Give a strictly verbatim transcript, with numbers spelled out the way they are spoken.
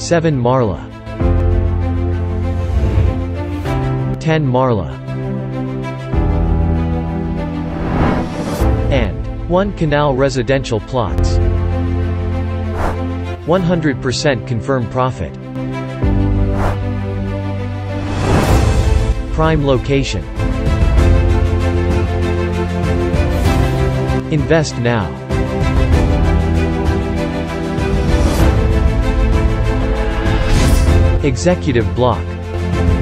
seven Marla, ten Marla, and one Canal residential plots. one hundred percent confirmed profit. Prime location. Invest now. Executive block.